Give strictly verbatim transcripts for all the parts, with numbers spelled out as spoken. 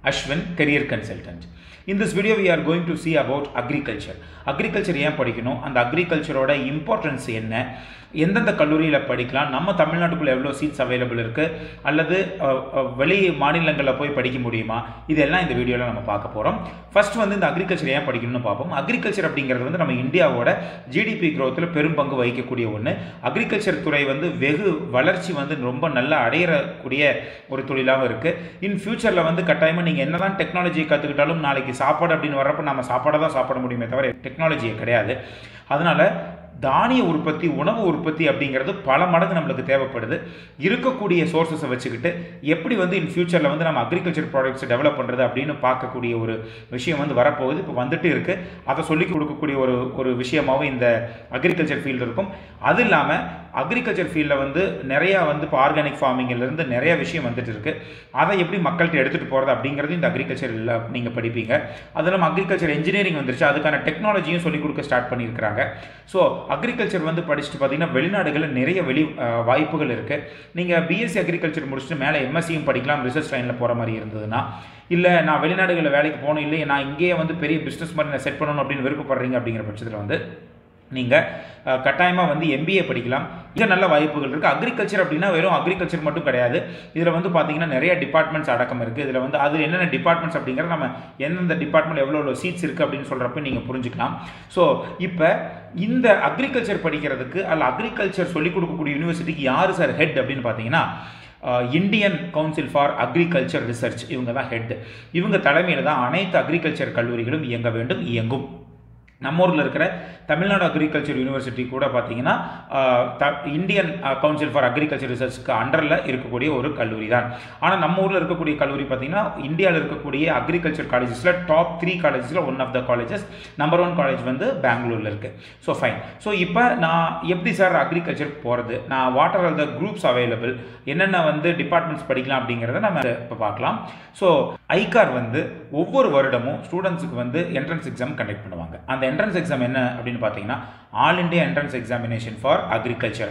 Ashwin, career consultant. In this video, we are going to see about agriculture. Agriculture ஏன் படிக்கணும், அந்த அக்ரிகல்ச்சரோட importance என்ன, எந்தெந்த கல்லூரியில் படிக்கலாம், நம்ம தமிழ்நாட்டுக்குள்ள எவ்வளோ சீட்ஸ் அவைலபிள் இருக்குது, அல்லது வெளி மாநிலங்களில் போய் படிக்க முடியுமா, இதெல்லாம் இந்த வீடியோவில் நம்ம பார்க்க போகிறோம். ஃபர்ஸ்ட் வந்து இந்த அக்ரிகல்ச்சர் ஏன் படிக்கணும்னு பார்ப்போம். அக்ரிகல்ச்சர் அப்படிங்கிறது வந்து நம்ம இந்தியாவோட ஜிடிபி க்ரோத்தில் பெரும் பங்கு வகிக்கக்கூடிய ஒன்று. அக்ரிகல்ச்சர் துறை வந்து வெகு வளர்ச்சி வந்து ரொம்ப நல்லா அடையக்கூடிய ஒரு தொழிலாகவும் இருக்குது. இன் ஃபியூச்சரில் வந்து கட்டாயமாக நீங்கள் என்ன தான் டெக்னாலஜி கற்றுக்கிட்டாலும் நாளைக்கு சாப்பாடு அப்படின்னு வரப்போ நம்ம சாப்பாடை தான் சாப்பிட முடியுமே தவிர டெக்னாலஜியே கிடையாது. அதனால் தானிய உற்பத்தி, உணவு உற்பத்தி அப்படிங்கிறது பல மடங்கு நம்மளுக்கு தேவைப்படுது. இருக்கக்கூடிய சோர்ஸஸை வச்சுக்கிட்டு எப்படி வந்து இன் ஃபியூச்சரில் வந்து நம்ம அக்ரிகல்ச்சர் ப்ராடக்ட்ஸை டெவலப் பண்ணுறது அப்படின்னு பார்க்கக்கூடிய ஒரு விஷயம் வந்து வரப்போகுது. இப்போ வந்துட்டு இருக்குது. அதை சொல்லிக் கொடுக்கக்கூடிய ஒரு ஒரு விஷயமாகவும் இந்த அக்ரிகல்ச்சர் ஃபீல்டு இருக்கும். அது இல்லாமல் அக்ரிகல்ச்சர் ஃபீல்டில் வந்து நிறையா வந்து இப்போ ஆர்கானிக் ஃபார்மிங்கிலேருந்து நிறைய விஷயம் வந்துட்டு இருக்குது. அதை எப்படி மக்கள்கிட்ட எடுத்துகிட்டு போகிறது அப்படிங்கிறது இந்த அக்ரிகல்ச்சரில் நீங்கள் படிப்பீங்க. அது இல்லாமல் அக்ரிகல்ச்சர் இன்ஜினியரிங் வந்துருச்சு, அதுக்கான டெக்னாலஜியும் சொல்லிக் கொடுக்க ஸ்டார்ட் பண்ணியிருக்கிறாங்க. ஸோ அக்ரிகல்ச்சர் வந்து படிச்சுட்டு பார்த்தீங்கன்னா வெளிநாடுகளில் நிறைய வெளி வாய்ப்புகள் இருக்குது. நீங்கள் பிஎஸ்சி அக்ரிகல்ச்சர் முடிச்சுட்டு மேலே எம்எஸ்சியும் படிக்கலாம் ரிசர்ச் லைனில் போகிற மாதிரி இருந்ததுன்னா. இல்லை நான் வெளிநாடுகளில் வேலைக்கு போகணும், இல்லை நான் இங்கேயே வந்து பெரிய பிஸ்னஸ் மாதிரி நான் செட் பண்ணணும் அப்படின்னு விருப்பப்படுறீங்க அப்படிங்கிற பட்சத்தில் வந்து நீங்கள் கட்டாயமாக வந்து எம்பிஏ படிக்கலாம். மிக நல்ல வாய்ப்புகள் இருக்குது. அக்ரிகல்ச்சர் அப்படின்னா வெறும் அக்ரிகல்ச்சர் மட்டும் கிடையாது. இதில் வந்து பார்த்தீங்கன்னா நிறைய டிபார்ட்மெண்ட்ஸ் அடக்கம் இருக்குது. இதில் வந்து அது என்னென்ன டிபார்ட்மெண்ட்ஸ் அப்படிங்கிறத நம்ம எந்தெந்த டிபார்ட்மெண்ட் எவ்வளோ எவ்வளோ சீட்ஸ் இருக்குது அப்படின்னு சொல்கிறப்ப நீங்கள் புரிஞ்சுக்கலாம். ஸோ இப்போ இந்த அக்ரிகல்ச்சர் படிக்கிறதுக்கு அல்ல அக்ரிகல்ச்சர் சொல்லிக் கொடுக்கக்கூடிய யூனிவர்சிட்டிக்கு யார் சார் ஹெட் அப்படின்னு பார்த்தீங்கன்னா Indian Council for Agriculture Research, இவங்க தான் ஹெட். இவங்க தலைமையில் தான் அனைத்து அக்ரிகல்ச்சர் கல்லூரிகளும் இயங்க வேண்டும், இயங்கும். நம்ம ஊரில் இருக்கிற தமிழ்நாடு அக்ரிகல்ச்சர் யூனிவர்சிட்டி கூட பார்த்தீங்கன்னா இந்தியன் கவுன்சில் ஃபார் அக்ரிகல்ச்சர் ரிசர்ச்சுக்கு அண்டரில் இருக்கக்கூடிய ஒரு கல்லூரி தான். ஆனால் நம்ம ஊரில் இருக்கக்கூடிய கல்லூரி பார்த்தீங்கன்னா இந்தியாவில் இருக்கக்கூடிய அக்ரிகல்ச்சர் காலேஜஸில் டாப் த்ரீ காலேஜஸில் one of the colleges, number one college வந்து பெங்களூரில் இருக்குது. So fine. ஸோ இப்போ நான் எப்படி சார் அக்ரிகல்ச்சர் போகிறது, நான் what are all the groups available, என்னென்ன வந்து டிபார்ட்மெண்ட்ஸ் படிக்கலாம் அப்படிங்கிறத நம்ம இப்போ பார்க்கலாம். ஸோ ஐகார் வந்து ஒவ்வொரு வருடமும் ஸ்டூடெண்ட்ஸுக்கு வந்து என்ட்ரன்ஸ் எக்ஸாம் கண்டக்ட் பண்ணுவாங்க. அந்த என்ட்ரன்ஸ் எக்ஸாம் என்ன அப்படின்னு பார்த்தீங்கன்னா all India entrance examination for agriculture,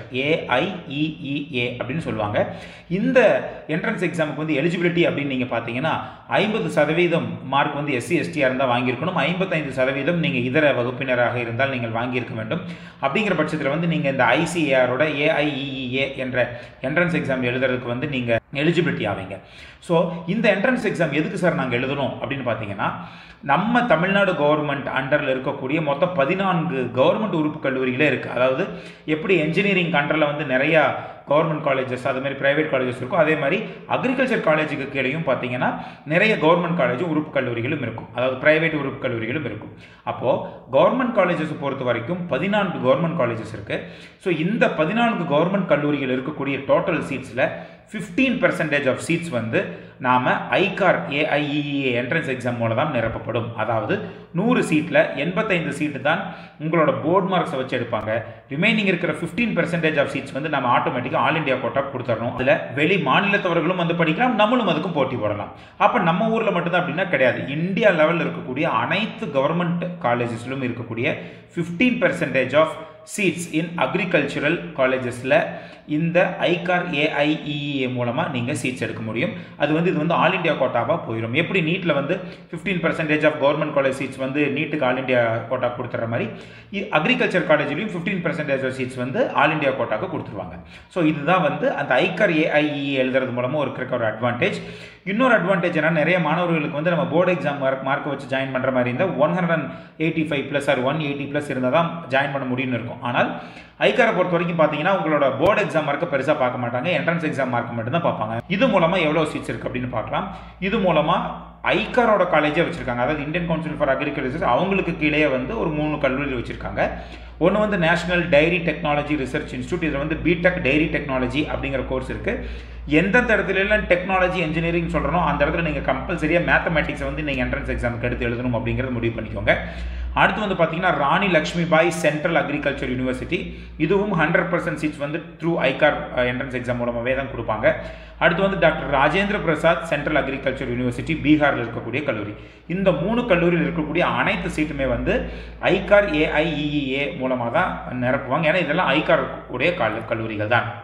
AIEEA அப்படின்னு சொல்லுவாங்க. இந்த என்ட்ரன்ஸ் எக்ஸாமுக்கு வந்து எலிஜிபிலிட்டி அப்படின்னு நீங்கள் பார்த்தீங்கன்னா ஐம்பது சதவீதம் மார்க் வந்து எஸ்சி எஸ்டியாக இருந்தால் வாங்கியிருக்கணும், ஐம்பத்தைந்து சதவீதம் நீங்கள் இதர வகுப்பினராக இருந்தால் நீங்கள் வாங்கியிருக்க வேண்டும். அப்படிங்கிற பட்சத்தில் வந்து நீங்கள் இந்த ஐசிஏஆரோட ஏஐஇஇஏ என்ற என்ட்ரன்ஸ் எக்ஸாம் எழுதுறதுக்கு வந்து நீங்கள் எலிஜிபிலிட்டி ஆவீங்க. ஸோ இந்த என்ட்ரன்ஸ் எக்ஸாம் எதுக்கு சார் நாங்கள் எழுதணும் அப்படின்னு பார்த்தீங்கன்னா நம்ம தமிழ்நாடு கவர்மெண்ட் அண்டரில் இருக்கக்கூடிய மொத்தம் பதினான்கு கவர்மெண்ட் உறுப்பு கல்லூரிகளே இருக்குது. அதாவது எப்படி என்ஜினியரிங் அண்டரில் வந்து நிறையா கவர்மெண்ட் காலேஜஸ் அது மாதிரி ப்ரைவேட் காலேஜஸ் இருக்கும், அதே மாதிரி அக்ரிகல்ச்சர் காலேஜுக்கு கீழேயும் பார்த்தீங்கன்னா நிறைய கவர்மெண்ட் காலேஜும் உறுப்பு கல்லூரிகளும் இருக்கும், அதாவது ப்ரைவேட் உறுப்பு கல்லூரிகளும் இருக்கும். அப்போது கவர்மெண்ட் காலேஜஸ் பொறுத்த வரைக்கும் பதினான்கு கவர்மெண்ட் காலேஜஸ் இருக்குது. ஸோ இந்த பதினான்கு கவர்மெண்ட் கல்லூரிகள் இருக்கக்கூடிய டோட்டல் சீட்ஸில் ஃபிஃப்டீன் பர்சன்டேஜ் ஆஃப் சீட்ஸ் வந்து நாம் ஐகார் ஏஐஇஇஏ என்ட்ரன்ஸ் எக்ஸாம் மூலம் தான் நிரப்பப்படும். அதாவது நூறு சீட்டில் எண்பத்தைந்து சீட்டு தான் உங்களோட போர்ட் மார்க்ஸை வச்சு எடுப்பாங்க. ரிமைனிங் இருக்கிற ஃபிஃப்டீன் பர்சன்டேஜ் ஆஃப் சீட்ஸ் வந்து நம்ம ஆட்டோமேட்டிக்காக ஆல் இண்டியா கோட்டா கொடுத்துடணும். அதில் வெளி மாநிலத்தவர்களும் வந்து படிக்கலாம், நம்மளும் அதுக்கும் போட்டி போடலாம். அப்போ நம்ம ஊரில் மட்டும்தான் அப்படின்னா கிடையாது. இந்தியா லெவலில் இருக்கக்கூடிய அனைத்து கவர்மெண்ட் காலேஜஸ்லும் இருக்கக்கூடிய fifteen percentage of seats in agricultural காலேஜஸில் இந்த ஐகார் ஏஐஇஇஏ மூலமாக நீங்கள் சீட்ஸ் எடுக்க முடியும். அது வந்து இது வந்து ஆல் இண்டியா கோட்டாவாக போயிடும். எப்படி நீட்டில் வந்து fifteen percentage of government college seats வந்து நீட்டுக்கு ஆல் இண்டியா கோட்டா கொடுத்துற மாதிரி அக்ரிகல்ச்சர் காலேஜ்லையும் ஃபிஃப்டீன் பர்சன்டேஜ் ஆஃப் சீட்ஸ் வந்து ஆல் இண்டியா கோட்டாக்கு கொடுத்துருவாங்க. ஸோ இதுதான் வந்து அந்த ஐகார் ஏஐஇஇ எழுதுறது மூலமாக ஒரு இருக்கிற ஒரு அட்வான்டேஜ். இன்னொரு அட்வான்டேஜ் என்ன, நிறைய மாணவர்களுக்கு வந்து நம்ம போர்டு எக்ஸாம் மார்க் மார்க்கை வச்சு ஜாயின் பண்ணுற மாதிரி இருந்தால் one hundred and eighty five plus or one eighty plus இருந்தால் தான் ஜாயின் பண்ண முடியும்னு இருக்கும். ஆனால் ஐகாரை பொறுத்த வரைக்கும் பார்த்தீங்கன்னா உங்களோட போர்டு எக்ஸாம் மார்க்கை பெருசாக பார்க்க மாட்டாங்க, என்ட்ரன்ஸ் எக்ஸாம் மார்க் மட்டும் தான் பார்ப்பாங்க. இது மூலமாக எவ்வளோ சீட்ஸ் இருக்குது அப்படின்னு பார்க்கலாம். இது மூலமாக ஐகாரோட காலேஜே வச்சுருக்காங்க, அதாவது இந்தியன் கவுன்சில் ஃபார் அக்ரிகல்ச்சர், அவங்களுக்கு கீழே வந்து ஒரு மூணு கல்லூரி வச்சுருக்காங்க. ஒன்று வந்து National Dairy Technology Research Institute, இதில் வந்து பிடெக் டைரி டெக்னாலஜி அப்படிங்கிற கோர்ஸ் இருக்குது. எந்தெந்த இடத்துலலாம் டெக்னாலஜி இன்ஜினியரிங் சொல்கிறோம் அந்த இடத்துல நீங்கள் கம்பல்சரியாக மேத்தமெட்டிக்ஸை வந்து நீங்கள் என்ட்ரன்ஸ் எக்ஸாமுக்கு எடுத்து எழுதணும் அப்படிங்கிறது முடிவு பண்ணிக்கோங்க. அடுத்து வந்து பார்த்தீங்கன்னா Rani Lakshmibai Central Agriculture University, இதுவும் ஹண்ட்ரட் பர்சன்ட் சீட்ஸ் வந்து த்ரூ ஐகார் என்ட்ரன்ஸ் எக்ஸாம் மூலமாகவே தான் கொடுப்பாங்க. அடுத்து வந்து doctor Rajendra Prasad Central Agriculture University, பீகாரில் இருக்கக்கூடிய கல்லூரி. இந்த மூணு கல்லூரியில் இருக்கக்கூடிய அனைத்து சீட்டுமே வந்து ஐகார் ஏஐஇஇஏ மூலமாக தான் நிரப்புவாங்க. ஏன்னா இதெல்லாம் ஐகார் உடைய கல்லூரிகள் தான்.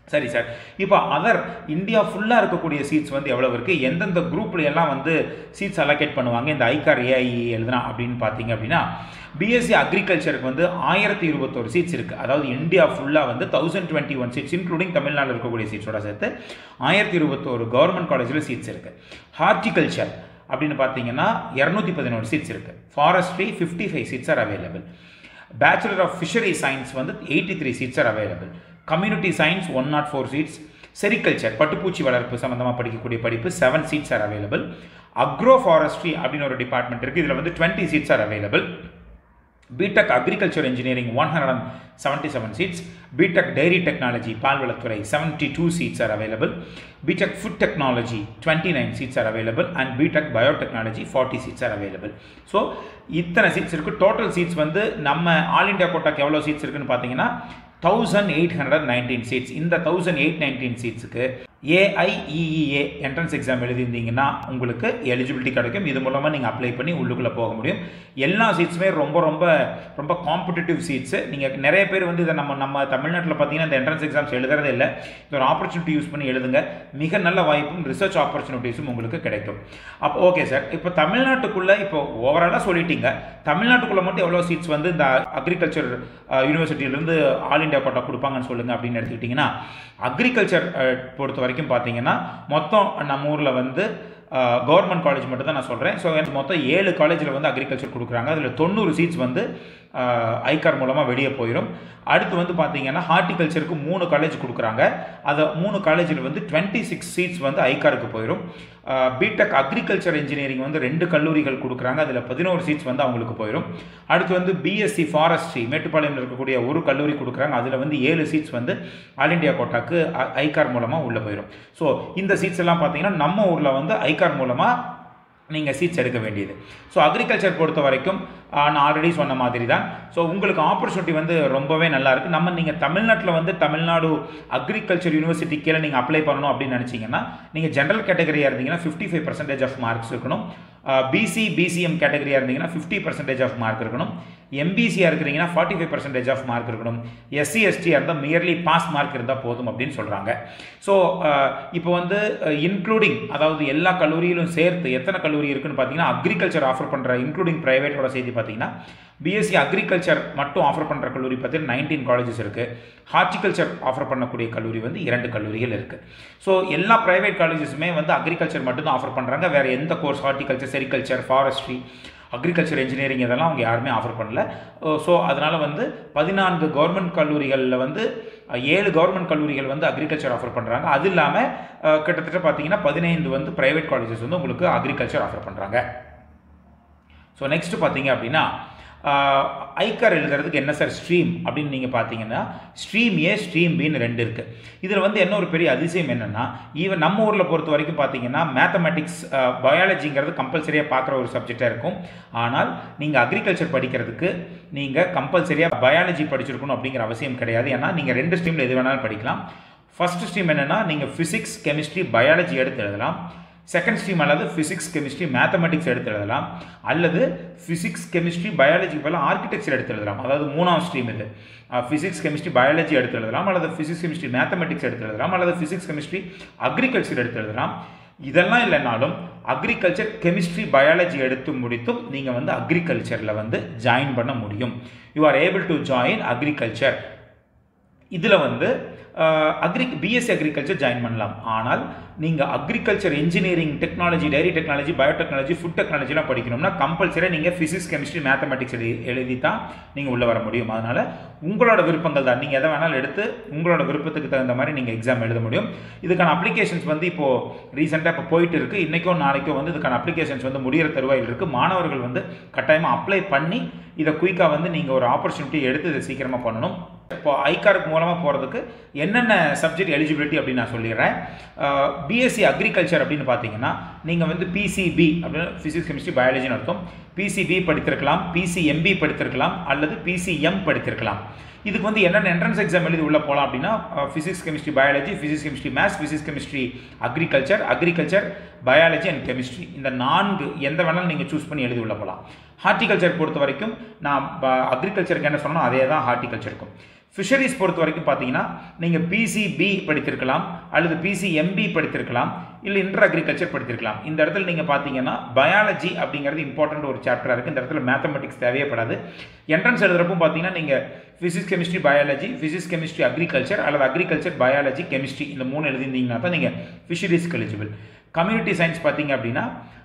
சரி சார், இப்போ அதர் இந்தியா ஃபுல்லாக இருக்கக்கூடிய சீட்ஸ் வந்து எவ்வளோ இருக்குது, எந்தெந்த குரூப்பில் எல்லாம் வந்து சீட்ஸ் அலோகேட் பண்ணுவாங்க இந்த ஐகார் ஏஐ எழுதுனா அப்படின்னு பார்த்தீங்க அப்படின்னா, பிஎஸ்சி அக்ரிகல்ச்சருக்கு வந்து ஆயிரத்தி இருபத்தோரு சீட்ஸ் இருக்குது. அதாவது இந்தியா ஃபுல்லாக வந்து thousand twenty one seats including தமிழ்நாட்டில் இருக்கக்கூடிய சீட்ஸோட சேர்த்து ஆயிரத்தி இருபத்தோரு கவர்மெண்ட் காலேஜில் சீட்ஸ் இருக்குது. ஹார்டிகல்ச்சர் அப்படின்னு பார்த்தீங்கன்னா இரநூத்தி பதினோரு சீட்ஸ் இருக்குது. Forestry fifty five seats are available. Bachelor of fishery science வந்து eighty three seats are available. Community science one not four seats. Sericulture பட்டுப்பூச்சி வளர்ப்பு சம்மந்தமாக படிக்கக்கூடிய படிப்பு seven seats are available. Agro forestry அப்படின்னு ஒரு டிபார்ட்மெண்ட் இருக்குது, இதில் வந்து twenty seats are available. BTech agriculture engineering one hundred seventy seven seats. BTech dairy technology பால்வளத்துறை seventy two seats are available. BTech food technology twenty nine seeds are available and BTech biotechnology forty seats are available. So இத்தனை seats இருக்குது. Total seats வந்து நம்ம all India கோட்டாக்கு எவ்வளோ seats இருக்குன்னு பார்த்தீங்கன்னா thousand eight hundred nineteen seats. இந்த thousand eight nineteen சீட்ஸுக்கு ஏஐஇஇஏ என்ட்ரன்ஸ் எக்ஸாம் எழுதியிருந்தீங்கன்னா உங்களுக்கு எலிஜிபிலிட்டி கிடைக்கும். இது மூலமாக நீங்கள் அப்ளை பண்ணி உள்ளுக்குள்ளே போக முடியும். எல்லா சீட்ஸுமே ரொம்ப ரொம்ப ரொம்ப காம்படிட்டிவ் சீட்ஸு. நீங்கள் நிறைய பேர் வந்து இதை நம்ம நம்ம தமிழ்நாட்டில் பார்த்தீங்கன்னா இந்த என்ட்ரன்ஸ் எக்ஸாம்ஸ் எழுதுறதே இல்லை. இது ஒரு ஆப்பர்ச்சுனிட்டி யூஸ் பண்ணி எழுதுங்க. மிக நல்ல வாய்ப்பும் ரிசர்ச் ஆப்பர்ச்சுனிட்டிஸும் உங்களுக்கு கிடைக்கும். அப்போ ஓகே சார், இப்போ தமிழ்நாட்டுக்குள்ளே இப்போ ஓவராலாக சொல்லிட்டீங்க, தமிழ்நாட்டுக்குள்ளே மட்டும் எவ்வளோ சீட்ஸ் வந்து இந்த அக்ரிகல்ச்சர் யூனிவர்சிட்டியிலேருந்து ஆல் இண்டியா கோட்டா கொடுப்பாங்கன்னு சொல்லுங்கள் அப்படின்னு எடுத்துக்கிட்டிங்கன்னா, அக்ரிகல்ச்சர் பொறுத்த வரைக்கும் பார்த்தீங்கன்னா மொத்தம் நம்ம ஊரில் வந்து கவர்மெண்ட் காலேஜ் மட்டும் தான் நான் சொல்கிறேன். ஸோ மொத்தம் ஏழு காலேஜில் வந்து அக்ரிகல்ச்சர் கொடுக்குறாங்க. அதில் தொண்ணூறு சீட்ஸ் வந்து ஐகார் மூலமாக வெளியே போயிடும். அடுத்து வந்து பார்த்தீங்கன்னா ஹார்டிகல்ச்சருக்கு மூணு காலேஜ் கொடுக்குறாங்க. அதை மூணு காலேஜில் வந்து டுவெண்ட்டி சிக்ஸ் சீட்ஸ் வந்து ஐகாருக்கு போயிடும். பிடெக் அக்ரிகல்ச்சர் இன்ஜினியரிங் வந்து ரெண்டு கல்லூரிகள் கொடுக்குறாங்க, அதில் பதினோரு சீட்ஸ் வந்து அவங்களுக்கு போயிடும். அடுத்து வந்து பிஎஸ்சி ஃபாரஸ்ட்ரி மேட்டுப்பாளையத்தில் இருக்கக்கூடிய ஒரு கல்லூரி கொடுக்குறாங்க, அதில் வந்து ஏழு சீட்ஸ் வந்து ஆல் இண்டியா கோட்டாக்கு ஐகார் மூலமாக உள்ளே போயிடும். ஸோ இந்த சீட்ஸ் எல்லாம் பார்த்தீங்கன்னா நம்ம ஊரில் வந்து ஐகார் மூலமாக நீங்கள் சீட்ஸ் எடுக்க வேண்டியது. ஸோ அக்ரிகல்ச்சர் பொறுத்த வரைக்கும் நான் ஆல்ரெடி சொன்ன மாதிரி தான். ஸோ உங்களுக்கு ஆப்பர்ச்சுனிட்டி வந்து ரொம்பவே நல்லா இருக்குது. நம்ம நீங்கள் தமிழ்நாட்டில் வந்து தமிழ்நாடு அக்ரிகல்ச்சர் யூனிவர்சிட்டி கீழே நீங்கள் அப்ளை பண்ணணும் அப்படின்னு நினச்சிங்கன்னா, நீங்கள் ஜென்ரல் கேட்டகரியாக இருந்தீங்கன்னா fifty five percentage of marks இருக்கணும். பிசி பிசிஎம் கேட்டகரியாக இருந்தீங்கன்னா ஃபிஃப்டி பர்சன்டேஜ் ஆஃப் மார்க் இருக்கணும். எம்பிசியாக இருக்கிறீங்கன்னா forty five percentage of mark இருக்கணும். எஸ்சி எஸ்டியாக இருந்தால் மியர்லி பாஸ் மார்க் இருந்தால் போதும் அப்படின்னு சொல்கிறாங்க. ஸோ இப்போ வந்து இன்க்ளூடிங் அதாவது எல்லா கல்லூரியிலும் சேர்த்து எத்தனை கல்லூரி இருக்குன்னு பார்த்தீங்கன்னா, அக்ரிகல்ச்சர் ஆஃபர் பண்ணுற இன்க்ளூடிங் ப்ரைவேட்டோட செய்தி பார்த்தீங்கன்னா, பிஎஸ்சி அக்ரிகல்ச்சர் மட்டும் ஆஃபர் பண்ணுற கல்லூரி பார்த்தீங்கன்னா நைன்டீன் காலேஜஸ் இருக்குது. ஹார்டிகல்ச்சர் ஆஃபர் பண்ணக்கூடிய கல்லூரி வந்து இரண்டு கல்லூரிகள் இருக்குது. ஸோ எல்லா ப்ரைவேட் காலேஜஸுமே வந்து அக்ரிகல்ச்சர் மட்டும் தான் ஆஃபர் பண்ணுறாங்க. வேறு எந்த course horticulture, sericulture, forestry, agriculture engineering இதெல்லாம் அவங்க யாருமே ஆஃபர் பண்ணல. ஸோ அதனால் வந்து பதினான்கு கவர்மெண்ட் கல்லூரிகளில் வந்து ஏழு கவர்மெண்ட் கல்லூரிகள் வந்து அக்ரிகல்ச்சர் ஆஃபர் பண்ணுறாங்க. அது இல்லாமல் கிட்டத்தட்ட பார்த்தீங்கன்னா பதினைந்து வந்து ப்ரைவேட் காலேஜஸ் வந்து உங்களுக்கு அக்ரிகல்ச்சர் ஆஃபர் பண்ணுறாங்க. ஸோ நெக்ஸ்ட் பார்த்தீங்க அப்படின்னா, ஐகார் எழுதுறதுக்கு என்ன சார் ஸ்ட்ரீம் அப்படின்னு நீங்கள் பார்த்தீங்கன்னா, ஸ்ட்ரீம் ஏ ஸ்ட்ரீம் பின்னு ரெண்டு இருக்குது. இதில் வந்து என்ன ஒரு பெரிய அதிசயம் என்னென்னா, ஈவன் நம்ம ஊரில் பொறுத்த வரைக்கும் பார்த்தீங்கன்னா மேத்தமெட்டிக்ஸ் பயாலஜிங்கிறது கம்பல்சரியாக பார்க்குற ஒரு சப்ஜெக்டாக இருக்கும். ஆனால் நீங்கள் அக்ரிகல்ச்சர் படிக்கிறதுக்கு நீங்கள் கம்பல்சரியாக பயாலஜி படிச்சிருக்கணும் அப்படிங்கிற அவசியம் கிடையாது. ஏன்னா நீங்கள் ரெண்டு ஸ்ட்ரீமில் எது வேணாலும் படிக்கலாம். ஃபஸ்ட் ஸ்ட்ரீம் என்னென்னா, நீங்கள் ஃபிசிக்ஸ், கெமிஸ்ட்ரி, பயாலஜி எடுத்து எழுதலாம். செகண்ட் ஸ்ட்ரீம் அல்லது ஃபிசிக்ஸ், கெமிஸ்ட்ரி, மேத்தமெட்டிக்ஸ் எடுத்து எழுதலாம். அல்லது ஃபிசிக்ஸ், கெமிஸ்ட்ரி, பயாலஜிக்கு பதிலாக ஆர்கிடெக்சர் எடுத்து எழுதலாம். அதாவது மூணாவது ஸ்ட்ரீம் இது. ஃபிசிக்ஸ், கெமிஸ்ட்ரி, பயாலஜி எடுத்து எழுதலாம், அல்லது ஃபிசிக்ஸ், கெமிஸ்ட்ரி, மேத்தமெட்டிக்ஸ் எடுத்து எழுதலாம், அல்லது ஃபிசிக்ஸ், கெமிஸ்ட்ரி, அக்ரிகல்ச்சர் எடுத்து எழுதலாம். இதெல்லாம் இல்லைனாலும் அக்ரிகல்ச்சர், கெமிஸ்ட்ரி, பயாலஜி எடுத்து முடித்தும் நீங்கள் வந்து அக்ரிகல்ச்சரில் வந்து ஜாயின் பண்ண முடியும். You are able to join agriculture. இதில் வந்து அக்ரி பிஎஸ்சி அக்ரிகல்ச்சர் ஜாயின் பண்ணலாம். ஆனால் நீங்கள் agriculture engineering, technology, dairy technology, biotechnology, food டெக்னாலஜிலாம் படிக்கணும்னா கம்பல்சரியாக நீங்கள் ஃபிசிக்ஸ், கெமிஸ்ட்ரி, மேத்தமெட்டிக்ஸ் எழுதி எழுதி தான் நீங்கள் உள்ளே வர முடியும். அதனால் உங்களோட விருப்பங்கள் தான், நீங்கள் எதை வேணாலும் எடுத்து உங்களோட விருப்பத்துக்கு தகுந்த மாதிரி நீங்கள் எக்ஸாம் எழுத முடியும். இதுக்கான அப்ளிகேஷன்ஸ் வந்து இப்போது ரீசெண்டாக இப்போ போயிட்டு இருக்குது. இன்றைக்கும் நாளைக்கும் வந்து இதுக்கான அப்ளிகேஷன்ஸ் வந்து முடிகிற தருவாயில் இருக்குது. மாணவர்கள் வந்து கட்டாயமாக அப்ளை பண்ணி இதை குயிக்காக வந்து நீங்கள் ஒரு ஆப்பர்ச்சுனிட்டி எடுத்து இதை சீக்கிரமாக பண்ணணும். இப்போ ஐகாருக்கு மூலமாக போகிறதுக்கு என்னென்ன சப்ஜெக்ட் எலிஜிபிலிட்டி அப்படின்னு நான் சொல்லிடுறேன். பிஎஸ்சி அக்ரிகல்ச்சர் அப்படின்னு பார்த்தீங்கன்னா, நீங்கள் வந்து பிசிபி அப்படின்னு ஃபிசிக்ஸ், கெமிஸ்ட்ரி, பயாலஜின்னு அர்த்தம். பிசிபி படித்திருக்கலாம், பிசிஎம்பி படித்திருக்கலாம், அல்லது பிசிஎம் படித்திருக்கலாம். இதுக்கு வந்து என்னென்ன என்ட்ரன்ஸ் எக்ஸாம் எழுதி உள்ளே போகலாம் அப்படின்னா, physics, chemistry, biology, physics, chemistry, maths, physics, chemistry, agriculture, agriculture, biology and chemistry, இந்த நான்கு எந்த வேணாலும் நீங்கள் சூஸ் பண்ணி எழுதி உள்ளே போகலாம். ஹார்டிகல்ச்சர் பொறுத்த வரைக்கும் நான் அக்ரிகல்ச்சருக்கு என்ன சொன்னோம் அதே தான் ஹார்டிகல்ச்சருக்கும். ஃபிஷரிஸ் பொறுத்த வரைக்கும் பார்த்தீங்கன்னா நீங்கள் பிசிபி படித்திருக்கலாம் அல்லது பிசிஎம்பி படித்திருக்கலாம் இல்லை இன்டர் அக்ரிகல்ச்சர் படித்திருக்கலாம். இந்த இடத்துல நீங்கள் பார்த்தீங்கன்னா பயாலஜி அப்படிங்கிறது இம்பார்ட்டன்ட் ஒரு சாப்டராக இருக்குது. இந்த இடத்துல மேத்தமெட்டிக்ஸ் தேவைப்படாது. என்ட்ரன்ஸ் எழுதுறப்போ பார்த்தீங்கன்னா நீங்கள் physics chemistry biology, physics chemistry agriculture அல்லது அக்ரிகல்ச்சர் பயாலஜி கெமிஸ்ட்ரி இந்த மூணு எழுதிருந்தீங்கன்னா தான் நீங்கள் ஃபிஷரிஸ்க்கு எலிஜிபிள். கம்யூனிட்டி சயின்ஸ் பார்த்தீங்க அப்படின்னா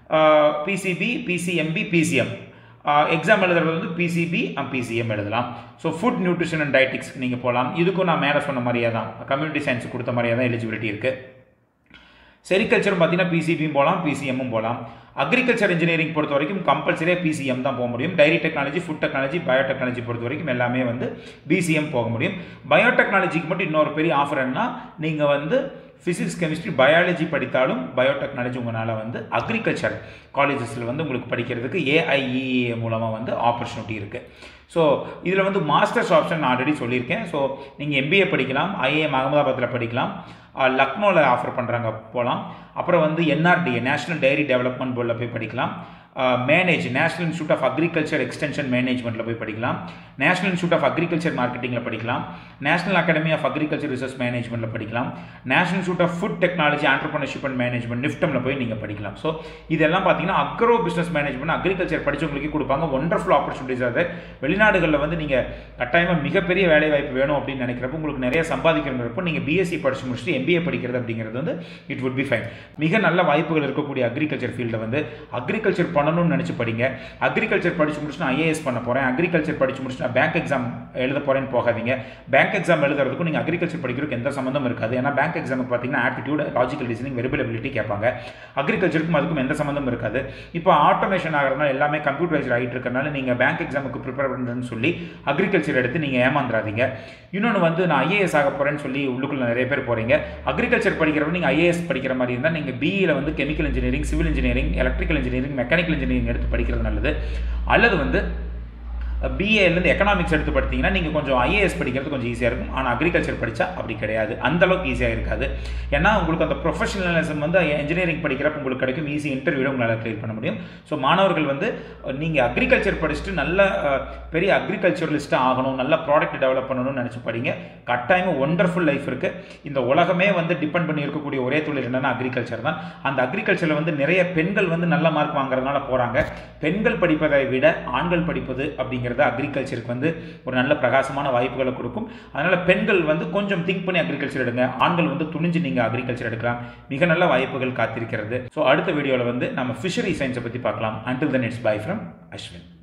பிசிபி, பிசிஎம்பி, பிசிஎம் எக்ஸாம் எழுதுறது வந்து பிசிபி பிசிஎம் எழுதலாம். ஸோ ஃபுட் நியூட்ரிஷன் அண்ட் டயட்டிக்ஸ்க்கு நீங்கள் போகலாம். இதுக்கும் நான் மேலே சொன்ன மாதிரியே தான் கம்யூனிட்டி சயின்ஸ் கொடுத்த மாதிரியே தான் எலிஜிபிலிட்டி இருக்குது. செரிகல்ச்சரும் பார்த்தீங்கன்னா பிசிபியும் போகலாம், பிசிஎம்மும் போகலாம். அக்ரிகல்ச்சர் இன்ஜினியரிங் பொறுத்த வரைக்கும் கம்பல்சரியாக பிசிஎம் தான் போக முடியும். Dairy technology, food technology, biotechnology பொறுத்த வரைக்கும் எல்லாமே வந்து பிசிஎம் போக முடியும். பயோடெக்னாலஜிக்கு மட்டும் இன்னொரு பெரிய ஆஃபர் என்ன, நீங்கள் வந்து ஃபிசிக்ஸ் கெமிஸ்ட்ரி பயாலஜி படித்தாலும் பயோடெக்னாலஜி உங்களால் வந்து அக்ரிகல்ச்சர் காலேஜஸில் வந்து உங்களுக்கு படிக்கிறதுக்கு ஏஐஇஏ மூலமாக வந்து ஆப்பர்ச்சுனிட்டி இருக்குது. ஸோ இதில் வந்து மாஸ்டர்ஸ் ஆப்ஷன் நான் ஆல்ரெடி சொல்லியிருக்கேன். ஸோ நீங்கள் எம்பிஏ படிக்கலாம், ஐஏஎம் அகமதாபாத்தில் படிக்கலாம், லக்னோவில் ஆஃபர் பண்ணுறாங்க போகலாம். அப்புறம் வந்து என்ஆர்டிஏ நேஷனல் டைரி டெவலப்மெண்ட் போர்டில் போய் படிக்கலாம். MANAGE National Institute of Agriculture Extension மேனேஜ்மெண்ட்டில் போய் படிக்கலாம். நேஷனல் இன்ஸ்டியூட் ஆஃப் அக்ரிகல்ச்சர் மார்க்கெட்டிங்கில் படிக்கலாம். National Academy of Agriculture Research மேனேஜ்மெண்ட்டில் படிக்கலாம். National Institute of Food Technology Entrepreneurship and Management நிஃப்டமில் போய் நீங்கள் படிக்கலாம். ஸோ இதெல்லாம் பார்த்தீங்கன்னா அக்ரோ பிஸ்னஸ் மேனேஜ்மெண்ட் அக்ரிகல்ச்சர் படித்தவங்களுக்கு கொடுப்பாங்க. Wonderful opportunities. அது வெளிநாடுகளில் வந்து நீங்கள் கட்டாயமாக மிகப்பெரிய வேலை வாய்ப்பு வேணும் அப்படின்னு நினைக்கிறப்போ, உங்களுக்கு நிறைய சம்பாதிக்கிறப்போ நீங்கள் பிஎஸ்சி படித்து முடிச்சுட்டு எம்பிஏ படிக்கிறது அப்படிங்கிறது வந்து இட் வுட் பி ஃபைன். மிக நல்ல வாய்ப்புகள் இருக்கக்கூடிய அக்ரிகல்ச்சர் ஃபீல்டை வந்து அக்ரிகல்ச்சர் பண்ணணும்னு நினச்சி படிங்க. அக்ரிகல்ச்சர் படித்து முடிச்சு நான் ஐஏஎஸ் பண்ண போகிறேன், அக்ரிகல்ச்சர் படித்து முடிச்சு நான் பேங்க் எக்ஸாம் எழுத போகிறேன்னு போகாதீங்க. பேங்க் எக்ஸாம் எழுதுறதுக்கும் நீங்கள் அக்ரிகல்ச்சர் படிக்கிறதுக்கு எந்த சம்மந்தம் இருக்காது. ஏன்னா பேங்க் எக்ஸாமுக்கு பார்த்தீங்கன்னா aptitude, logical reasoning, verbal ability கேட்பாங்க. அக்ரிகல்ச்சருக்கும் அதுக்கும் எந்த சம்மந்தம் இருக்காது. இப்போ ஆட்டோமேஷன் ஆகிறதுனால எல்லாமே கம்ப்யூட்டரைஸ் ஆகிட்டு இருக்கனால நீங்கள் பேங்க் எக்ஸாமுக்கு ப்ரிப்பேர் பண்ணுறேன்னு சொல்லி அக்ரிகல்ச்சர் எடுத்து நீங்கள் ஏமாந்துடாதீங்க. இன்னொன்று வந்து நான் ஐஏஎஸ் ஆக போகிறேன்னு சொல்லி உள்ளுக்குள்ள நிறைய பேர் போகிறீங்க. அக்ரிகல்ச்சர் படிக்கிறப்ப நீங்கள் ஐஏஎஸ் படிக்கிற மாதிரி இருந்தால் நீங்கள் பிஇயில் வந்து chemical engineering, civil engineering, electrical engineering, mechanical engineering எடுத்து படிக்கிறது நல்லது. அல்லது வந்து பிஏலேருந்து எக்கனாமிக்ஸ் எடுத்து படித்தீங்கன்னா நீங்கள் கொஞ்சம் ஐஏஎஸ் படிக்கிறது கொஞ்சம் ஈஸியாக இருக்கும். ஆனால் அக்ரிகல்ச்சர் படித்தா அப்படி கிடையாது, அந்தளவுக்கு ஈஸியாக இருக்காது. ஏன்னா உங்களுக்கு அந்த ப்ரொஃபஷனலிசம் வந்து இன்ஜினியரிங் படிக்கிறப்ப உங்களுக்கு கிடைக்கும், ஈஸி இன்டர்வியூவில் உங்களால் கிளியர் பண்ண முடியும். ஸோ மாணவர்கள் வந்து நீங்கள் அக்ரிகல்ச்சர் படிச்சுட்டு நல்ல பெரிய அக்ரிகல்ச்சரலிஸ்ட்டாக ஆகணும், நல்ல ப்ராடக்ட் டெவலப் பண்ணணும்னு நினச்சி படிங்க. கட்டாயமாக ஒண்டர்ஃபுல் லைஃப் இருக்குது. இந்த உலகமே வந்து டிபெண்ட் பண்ணி இருக்கக்கூடிய ஒரே தொழில் என்னென்னா அக்ரிகல்ச்சர் தான். அந்த அக்ரிகல்ச்சரில் வந்து நிறைய பெண்கள் வந்து நல்ல மார்க் வாங்குறதுனால போகிறாங்க. பெண்கள் படிப்பதை விட ஆண்கள் படிப்பது அப்படிங்கிறது அக்ரிகல்ச்சருக்கு வந்து ஒரு நல்ல பிரகாசமான வாய்ப்புகளை கொடுக்கும். அதனால் பெண்கள் வந்து கொஞ்சம் திங்க் பண்ணி அக்ரிகல்ச்சர் எடுங்க. ஆண்கள் வந்து துணிஞ்சு நீங்கள் அக்ரிகல்ச்சர் எடுக்கலாம். மிக நல்ல வாய்ப்புகள் காத்திருக்கிறது. ஸோ அடுத்த வீடியோவில் வந்து நம்ம ஃபிஷரி சயின்ஸை பற்றி பார்க்கலாம். Until then it's bye from Ashwin.